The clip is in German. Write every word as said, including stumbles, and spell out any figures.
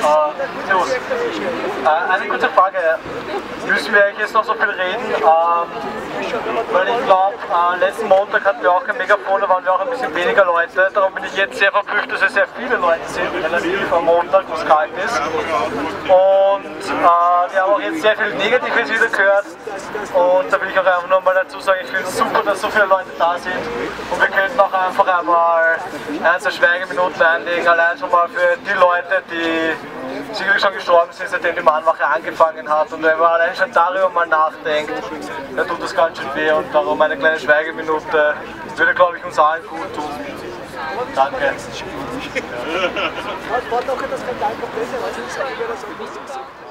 Äh, servus. Äh, eine kurze Frage. Müssen wir eigentlich jetzt noch so viel reden? Ähm, weil ich glaube, äh, letzten Montag hatten wir auch kein Megafon, da waren wir auch ein bisschen weniger Leute. Darum bin ich jetzt sehr verblüfft, dass es sehr viele Leute sind, relativ am Montag, wo es kalt ist. Und äh, wir haben auch jetzt sehr viel Negatives wieder gehört. Und da will ich auch einfach nur mal dazu sagen, ich finde es super, dass so viele Leute da sind. Und wir könnten auch einfach einmal ein, zwei Schweigeminuten einlegen, allein schon mal für die Leute, die sicherlich schon gestorben sind, seitdem die Mahnwache angefangen hat. Und wenn man allein schon darüber mal nachdenkt, dann tut das ganz schön weh. Und darum eine kleine Schweigeminute würde, glaube ich, uns allen gut tun. Danke. War doch das Skandal komplett, weil es nicht so